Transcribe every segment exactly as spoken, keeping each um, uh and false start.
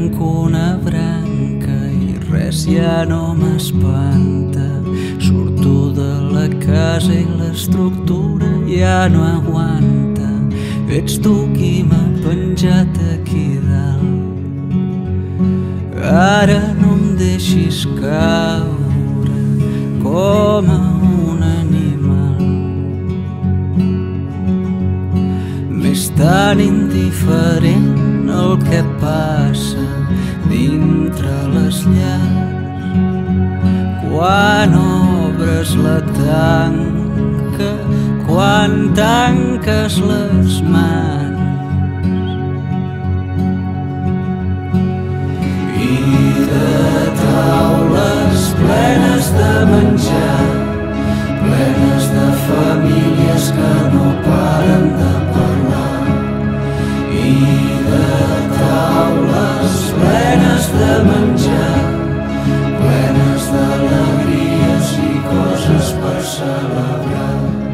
Trenco una branca i res ja no m'espanta. Surto de la casa i l'estructura ja no aguanta. Ets tu qui m'ha penjat aquí dalt. Ara no em deixis caure com a un animal. M'és tan indiferent el que passa dintre les llars. Quan obres la tanca, quan tanques les mans, i de taules plenes de menjar, plenes de famílies que no paren de parlar, i de taules plenes de menjar, plenes d'alegries i coses per celebrar.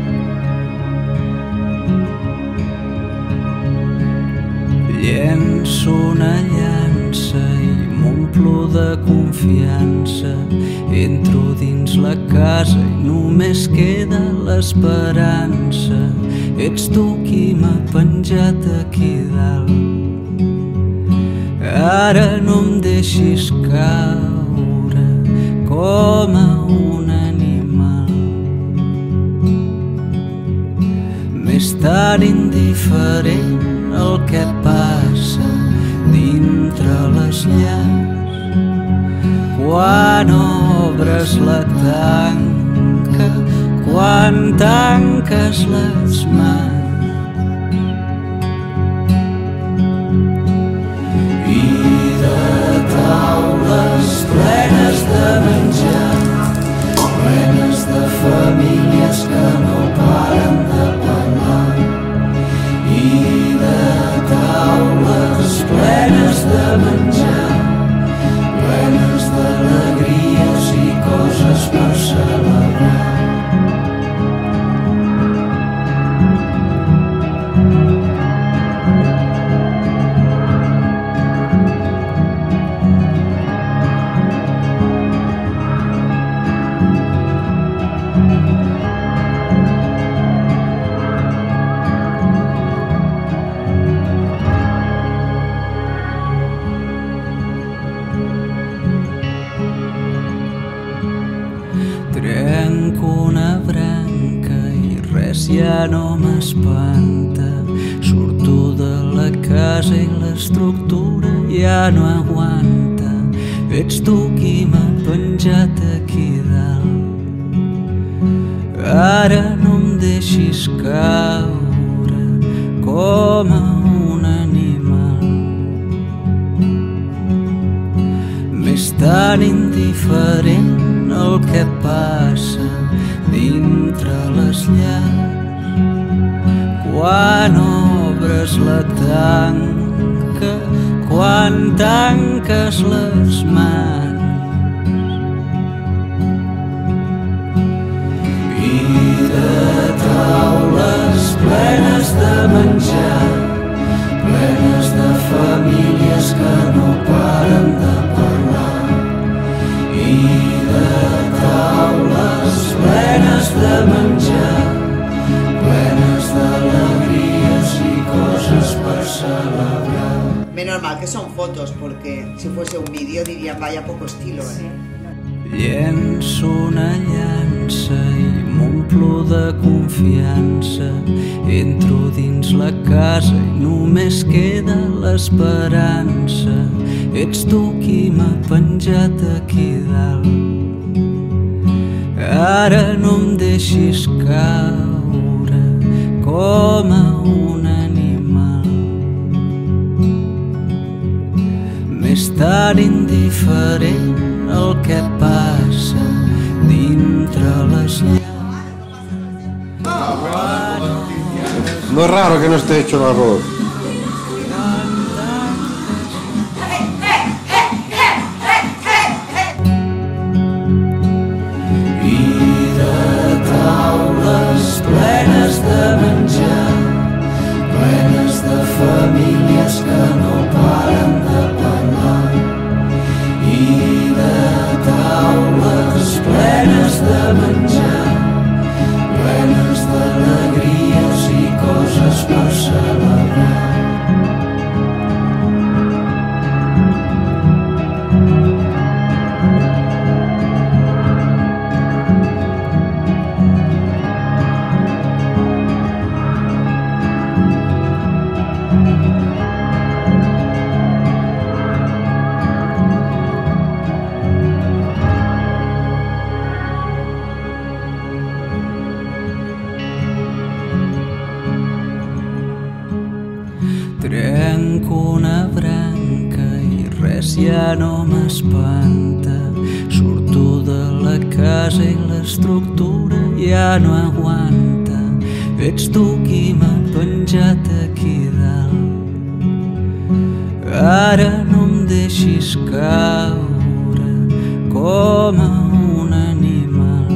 Llenço una llança i m'omplo de confiança. Entro dins la casa i només queda l'esperança. Ets tu qui m'ha penjat aquí dalt. Ara no em deixis caure com a un animal. M'és tan indiferent el que passa dintre les llars. Quan obres la tanca, quan tanques les mans, i de taules plenes de menjar, plenes de famílies que no paren de parlar, i de taules plenes de menjar, plenes d'alegries i coses per celebrar. Trenco una branca i res ja no m'espanta. Surto de la casa i l'estructura ja no aguanta. Ets tu qui m'ha penjat aquí dalt. Ara no em deixis caure com a un animal. M'és tan indiferent el que passa dintre les llars. Quan obres la tanca, quan tanques les mans, i de taules plenes de menjar, plenes de famílies que no paren de parlar, i de taules plenes de menjar, plenes d'alegries i coses per celebrar. Menos mal que son fotos, porque si fuese un vídeo dirían vaya poco estilo, ¿eh? Llenço una llança i m'omplo de confiança. Entro dins la casa i només queda l'esperança. Ets tu qui m'ha penjat aquí dalt. Ara no em deixis caure com a un animal. M'és tan indiferent el que passa dintre les llars. No es raro que no esté hecho el arroz. Plenes de menjar, plenes de famílies que no paren de parlar. una branca i res ja no m'espanta. Surto de la casa i l'estructura ja no aguanta. Ets tu qui m'ha penjat aquí dalt. Ara no em deixis caure com a un animal.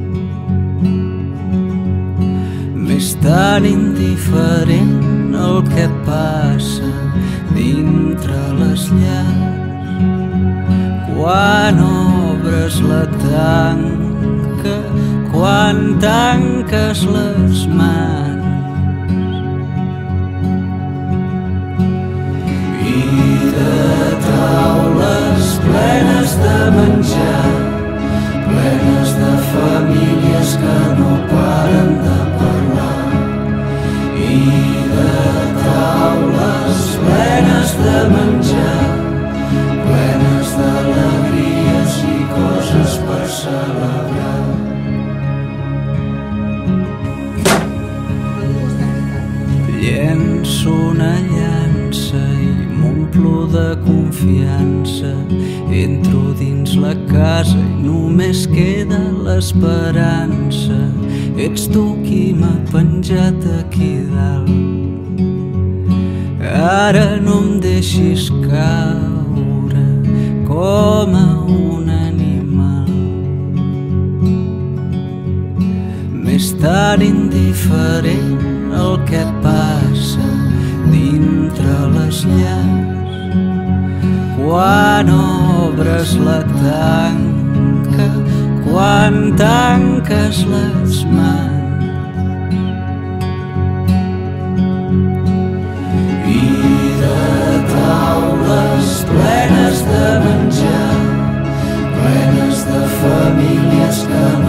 M'és tan indiferent el que passa dintre les llars. Quan obres la tanca, quan tanques les mans. I de taules plenes de menjar, plenes de famílies que no paren de parlar. I de taules plenes de menjar, plenes d'alegries i coses per celebrar. Llenço una llança i m'omplo de confiança. Entro dins la casa i només queda l'esperança. Ets tu qui m'ha penjat aquí dalt. Ara no em deixis caure com a un animal. M'és tan indiferent el que passa dintre les llars. Quan obres la tanca, quan tanques les mans. I de taules plenes de menjar, plenes de famílies que